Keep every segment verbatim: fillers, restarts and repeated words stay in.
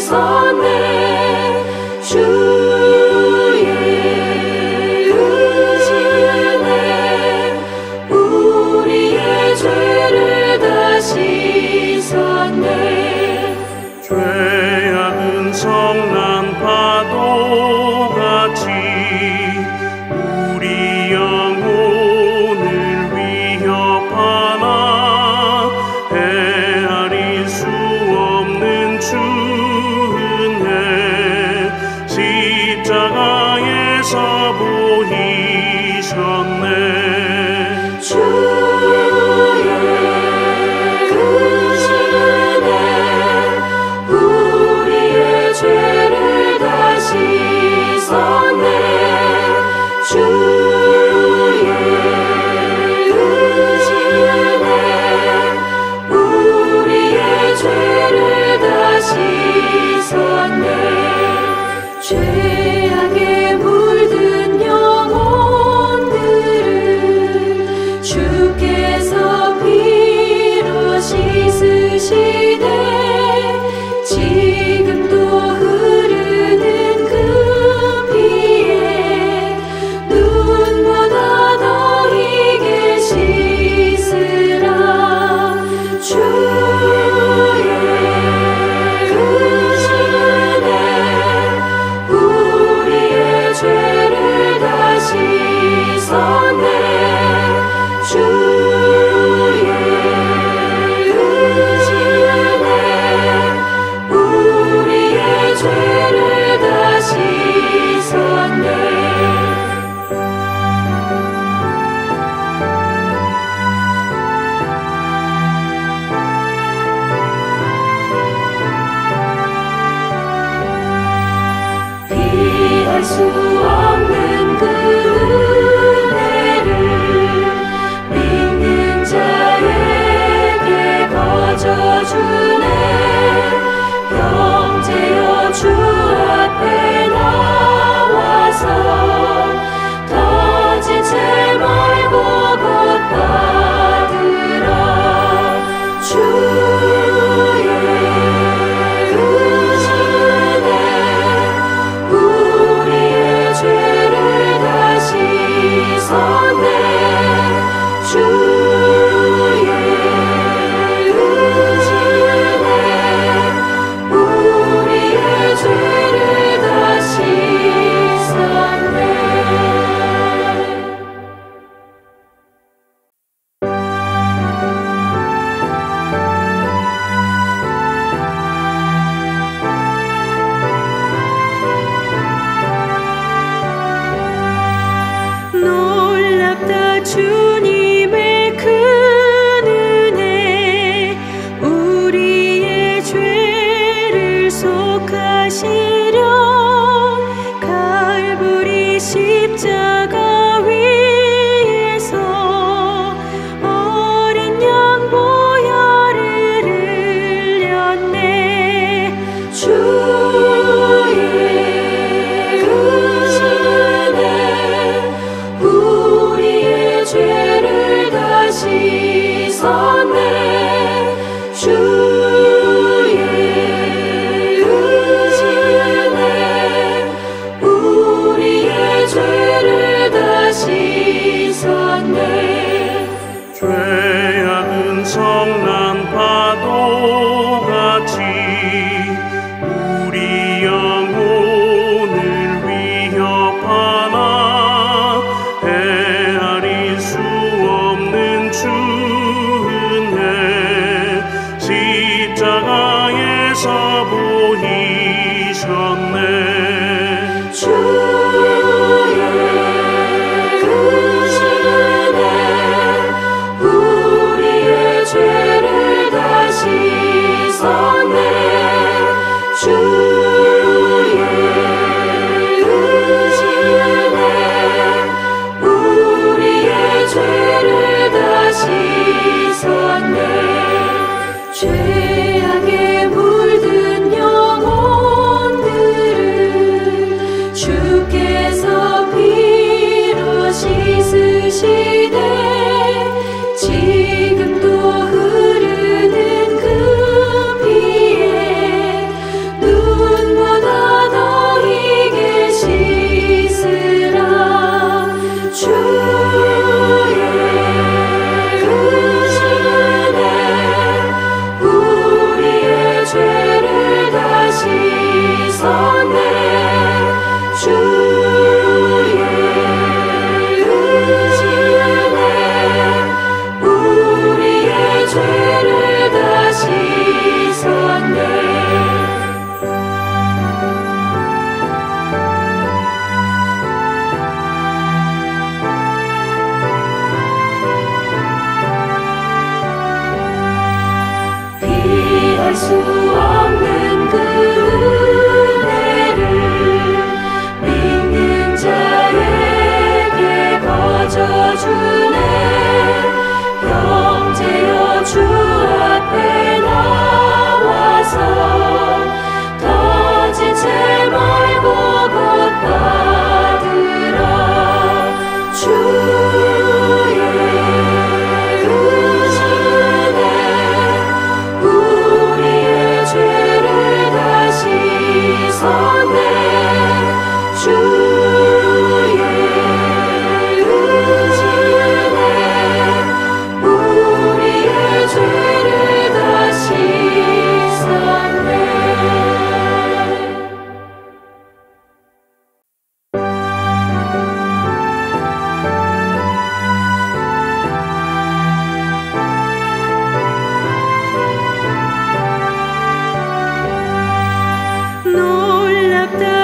죄악에 물든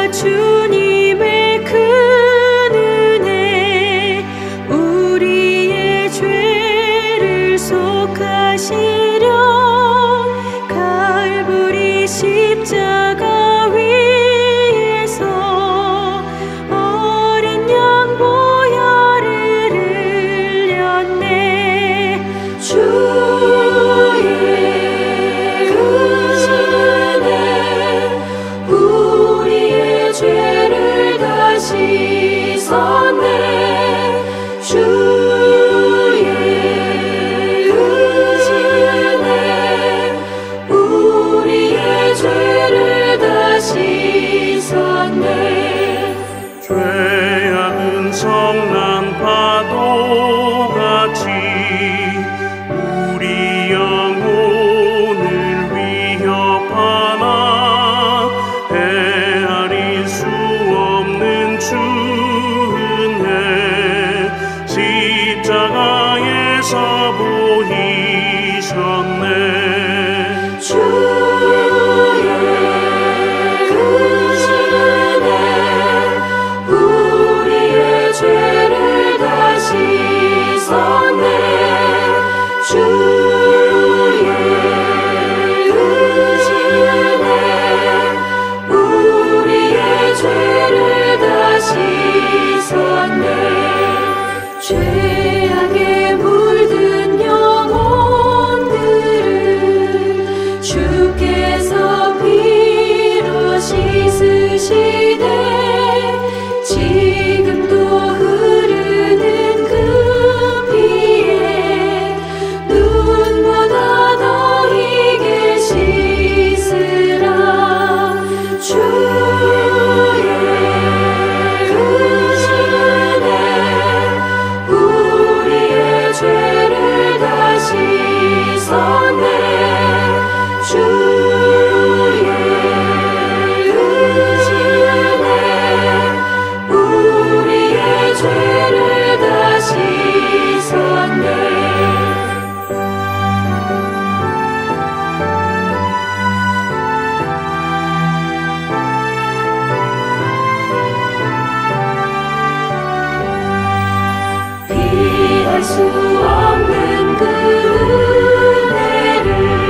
주님의 큰 은혜, 우리의 죄를 속하시려 갈보리 십자가 위에서 어린 양 보혈을 흘렸네. 주의 은혜 우리의 죄를 다 씻었네. 주의 은혜 우리의 죄를 다 씻었네. 죄악은 성난 파도같이 우리 영혼을 위협하나 헤아릴 수 없는 주 은혜 십자가에서 보이셨네. 주의 은혜 우리의 죄를 다 씻었네. 주의 은혜 우리의 죄를 다 씻었네. 죄악에 물든 영혼들을 주께서 피로 씻으시되 지금도 흐르는 그 피에 눈보다 더 희게 씻으라. 주의 은혜 우리의 죄를 다 씻었네. 주의 은혜 우리의 죄를 다 씻었네. 피할 수 없는 그 은혜를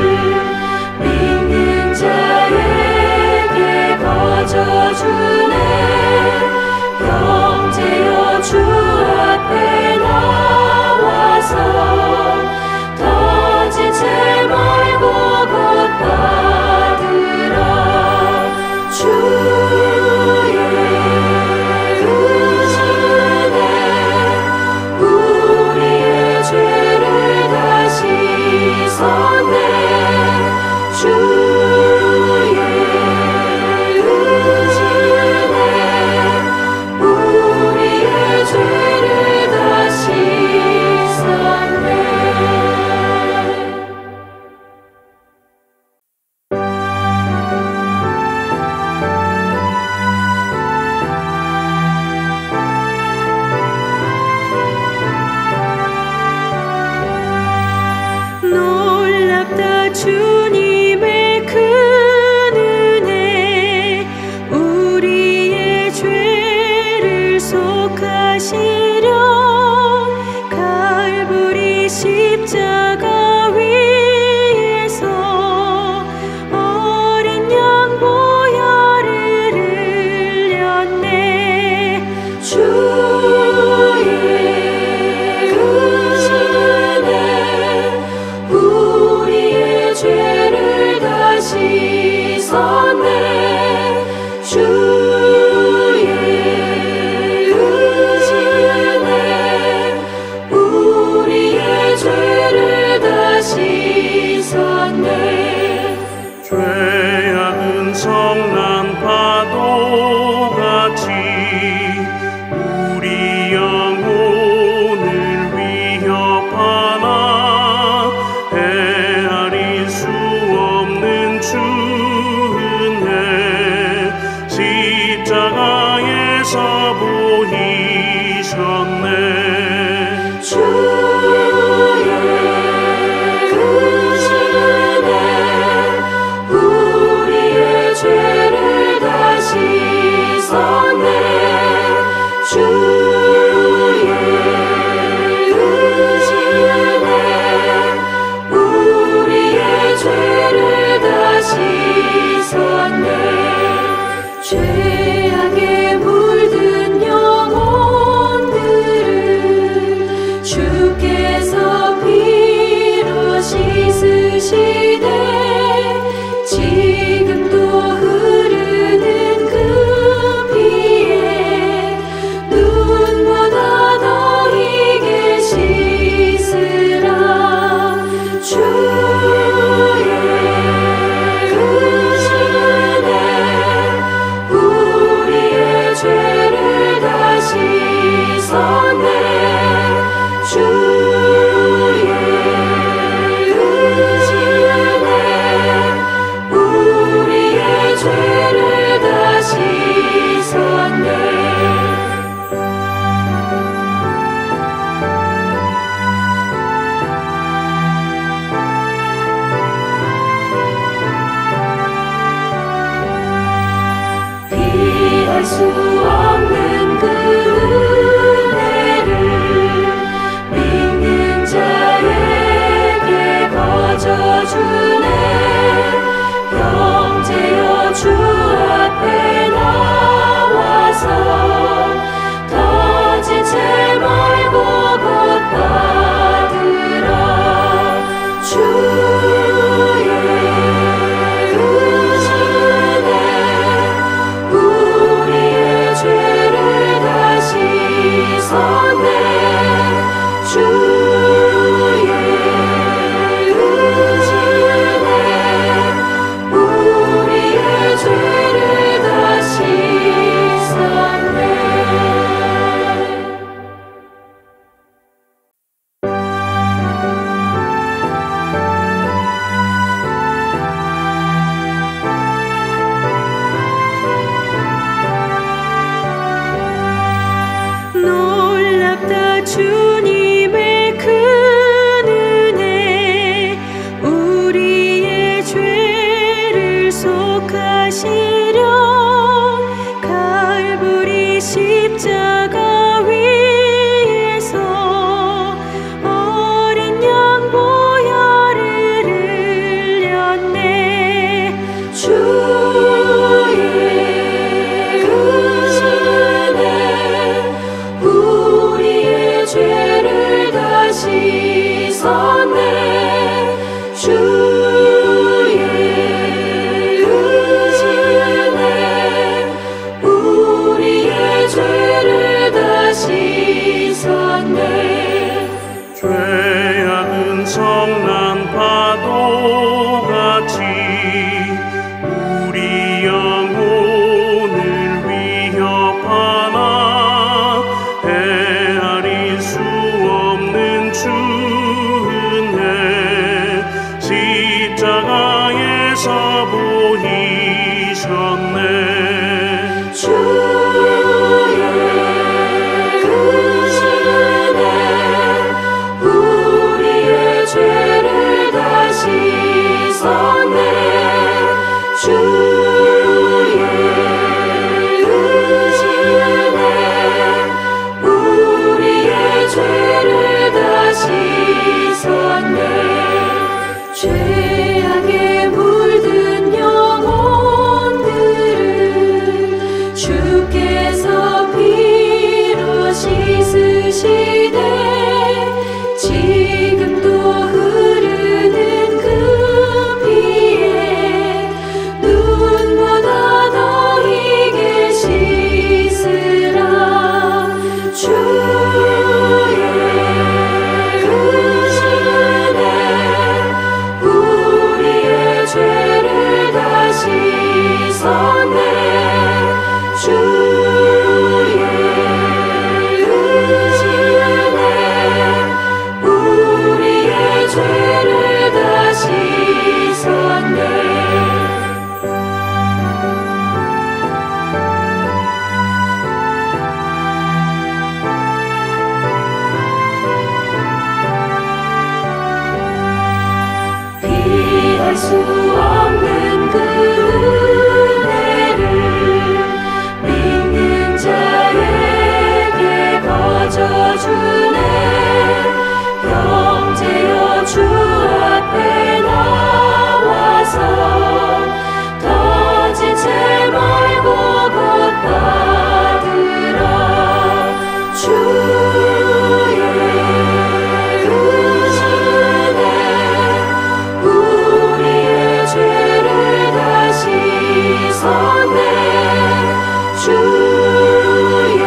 믿는 자에게 거저주네. 형제여 주 앞에 나와서 더 지체 말고 곧 받으라. 주의 은혜 우리의 죄를 다 씻었네. 주의 은혜 우리의 죄를 다 씻었네. 놀랍다 주님의 큰 은혜, 우리의 죄를 속하시려 갈보리 십자가 위에서 어린 양 보혈을 흘렸네. 주의 은혜 우리의 죄를 다 씻었네. 주의 은혜 우리의 죄를 다 씻었네. 죄악은 성난 파도같이 우리 영혼을 위협하나 헤아릴 수 없는 주 은혜 십자가에서 보이셨네. 주의 은혜 우리의 죄를 다 씻었네. 수 없는 그 은혜를 믿는 자에게 거저주네. 형제여 주 앞에 나와서 터진 채 말고 곧 받으라. 주의 은혜 우리의 죄를 다시 섰네. 주의 은혜 우리의 죄를 다시 섰네. 놀랍다 주님의 큰 은혜 우리의 죄를 속하시려 갈보리 십자가 위에서 어린 양 보혈을 흘렸네. 주의 은혜 우리의 죄를 다시 섰네. 주의 은혜 우리의 죄를 다시 섰네. 죄악은 성난 파도같이 우리 영혼을 위협하나 헤아릴 수 없는 주 은혜 십자가에서 보이셨네. 주의 은혜 우리의 죄를 다시 섰네. 주의 은혜 우리의 죄를 다시 섰네. 죄악에 물든 영혼들을 주께서 피로 씻으시네. 지금도 흐르는 그 피에 눈보다 더 희게 씻으라. 주의 은혜 우리의 죄를 다시 섰네. 주의 은혜 우리의 죄를 다시 섰네. 피할 수 없는 그 은혜를 믿는 자에게 거저주네. 형제여 주 앞에 나와서 터진 채 말고 곧 받으라. 주의 은혜 우리의 죄를 다시 섰네. 주의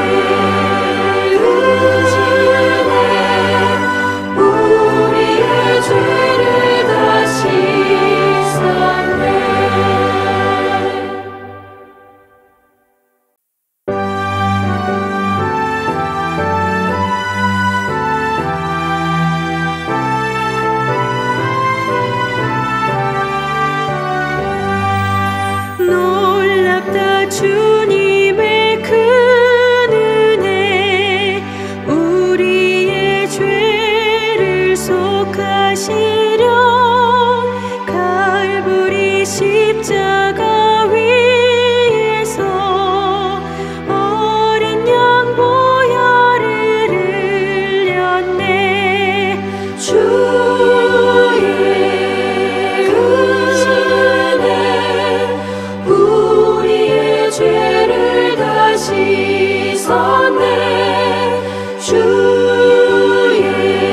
은혜 우리의 죄를 다시 섰네. 놀랍다 주님의 큰 은혜 우리의 죄를 속하시려 갈보리 십자가 위에서 씻었네. 주의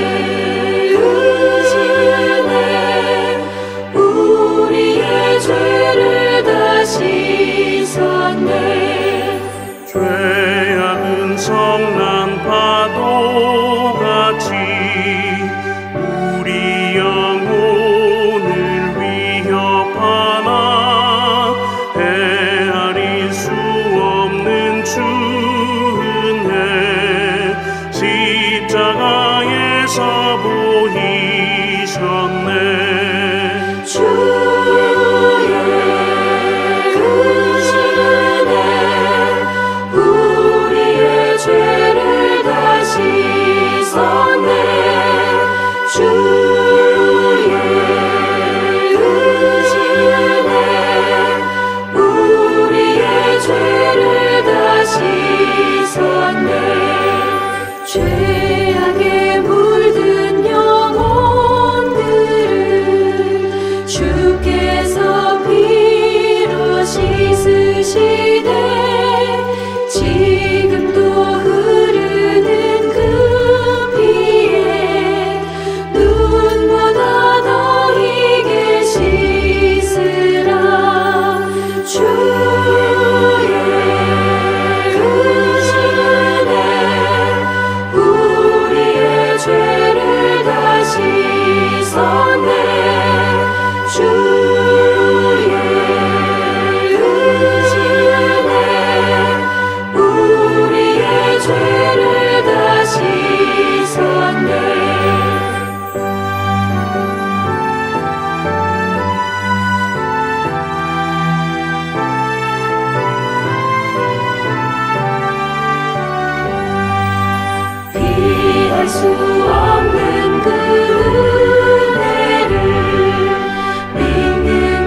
은혜 우리의 죄를 다 씻었네. 죄악은 성난 파도같이 우리 영혼을 위협하나 헤아릴 수 없는 주 은혜 십자가에서 보이셨네. 주의 은혜 우리의 죄를 다 씻었네. 주의 은혜 우리의 죄를 다 씻었네. 죄악에 물든 영혼들을 주께서 피로 씻으시네. 지금도 흐르는 그 피에 눈보다 더 희게 씻으라. 주의 은혜 우리의 죄를 다 씻었네. 주의 은혜 우리의 죄를 다 씻었네. 피할 수 없는 그 은혜를 믿는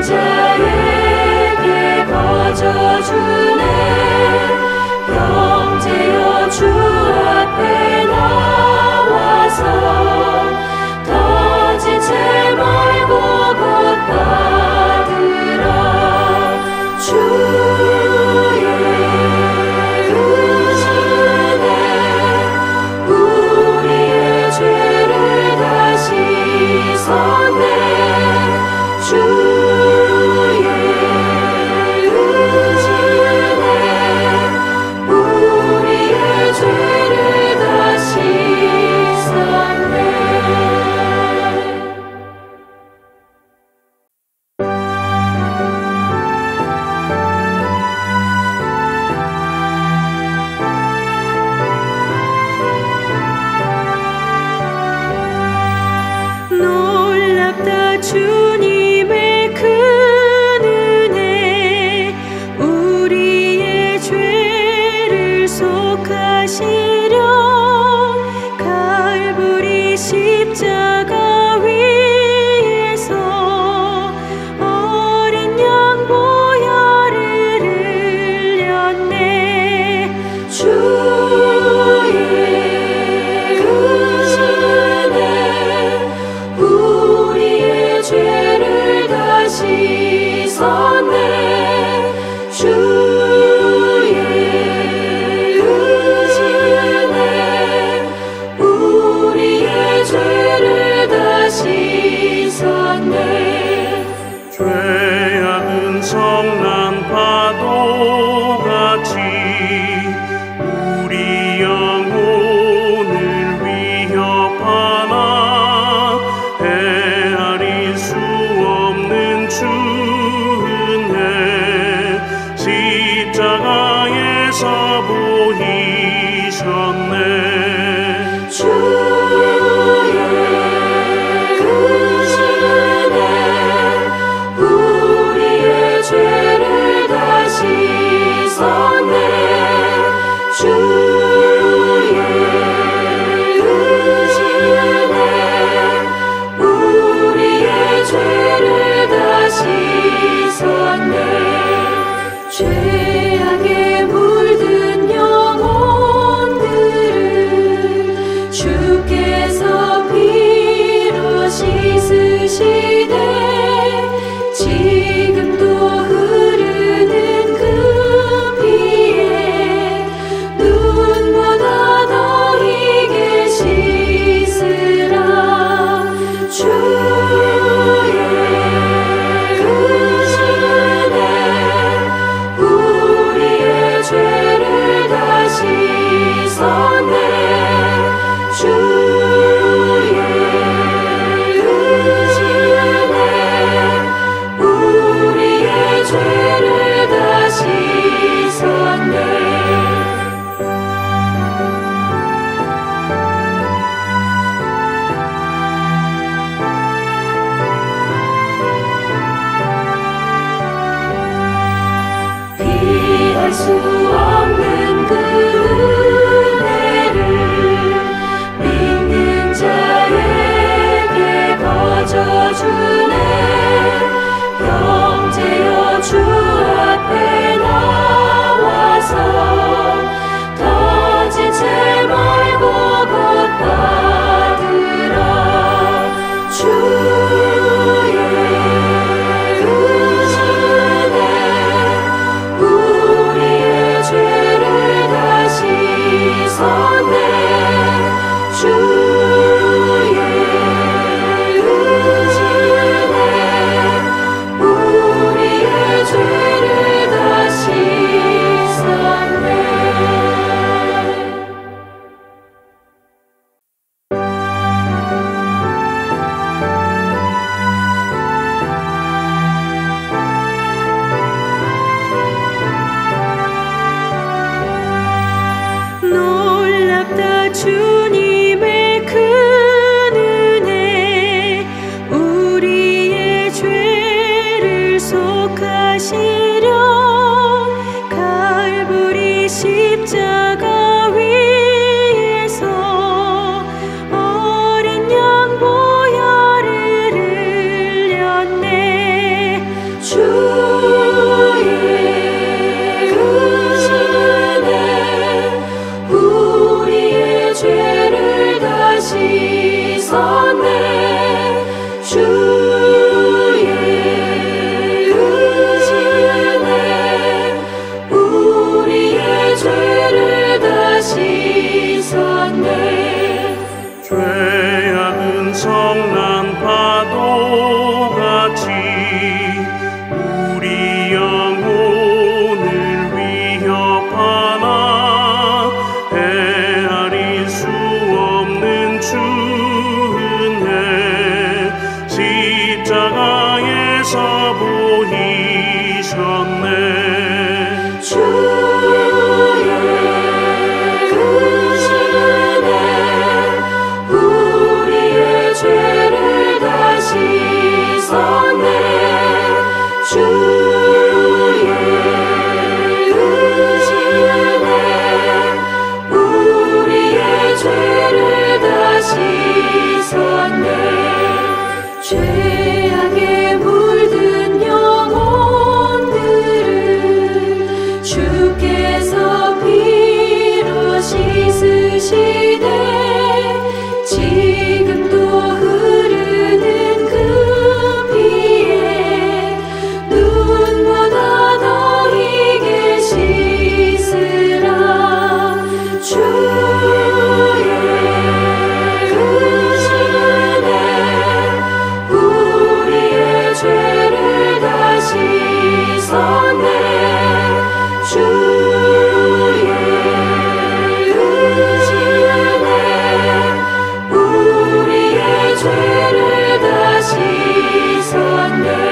자에게 거저주네. 형제여 주 앞에 나와서 터진 채 말고 곧 받으라. 주의 은혜 우리의 수 없는 그 은혜를 믿는 자에게 거저주네. 형제여 주 앞에 나와서 터진 채 말고 곧 받으라. 주의 은혜 우리의 죄를 다 씻었네. 주의 은혜 우리의 죄를 다 씻었네. 놀랍다 주님의 큰 은혜 우리의 죄를 속하시려 갈보리 십자가 위에서 어린 양 보혈을 흘렸네. 주의 은혜 우리의 죄를 다 씻었네. 주의 은혜 우리의 죄를 다 씻었네. 죄악은 성난 파도같이 우리 영혼을 위협하나 헤아릴 수 없는 주 은혜 십자가에서 보이셨네. 주의 은혜 우리의 죄를 다 씻었네. 주의 은혜 우리의 죄를 다 씻었네. 죄악에 물든 영혼들을 주께서 피로 씻으시되 지금도 흐르는 그 피에 눈보다 더 희게 씻으라. 주의 은혜 우리의 죄를 다 씻었네. 주의 은혜 우리의 죄를 다 씻었네.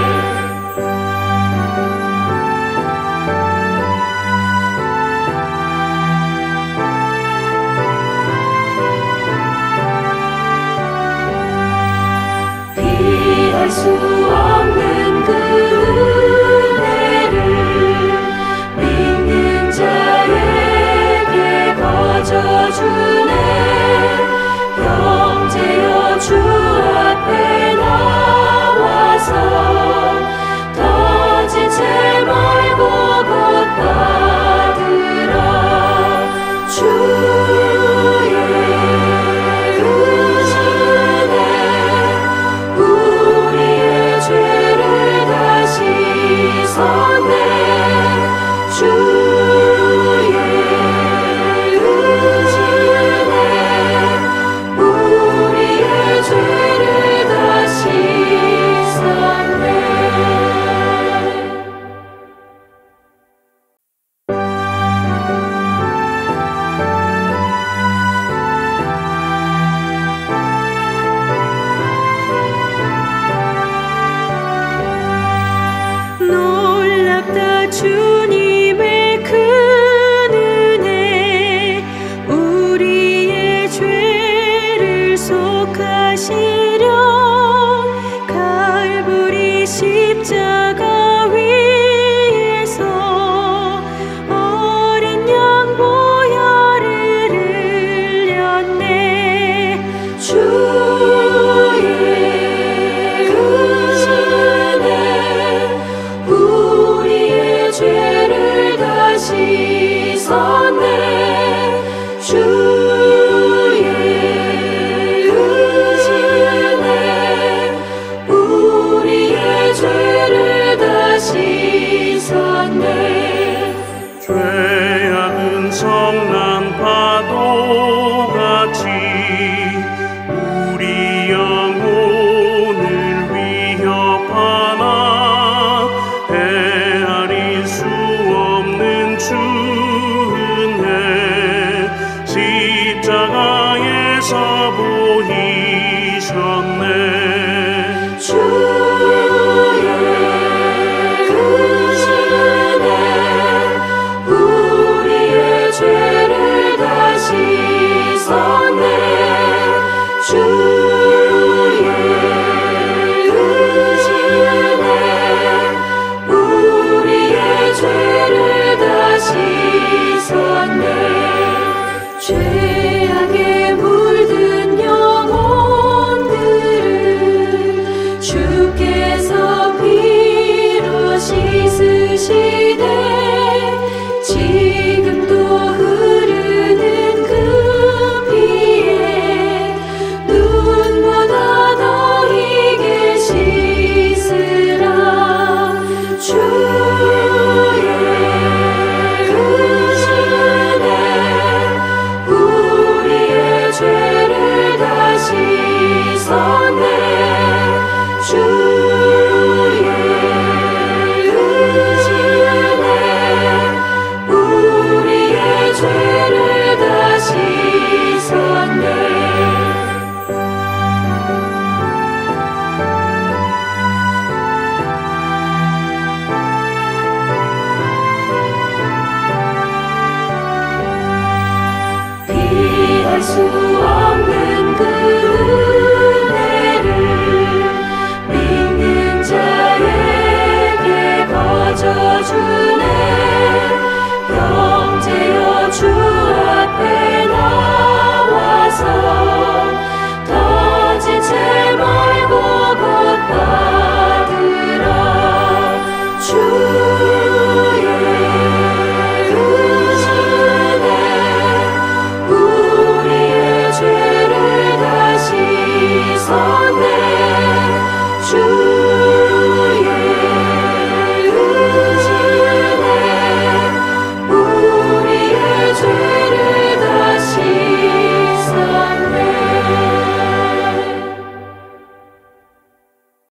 피할 수 없는 그 은혜를 믿는 자에게 거저주네. 형제여 주 앞에 나와서 터진 채 말고 곧 받으라. 주의 은혜 우리의 죄를 다 씻었네. 주의 은혜 우리의 죄를 다 씻었네. 놀랍다 주님의 큰 은혜 우리의 죄를 속하시려 갈보리 십자가 위에서 수 없는 그 은혜를 믿는 자에게 거저주네. 형제여 주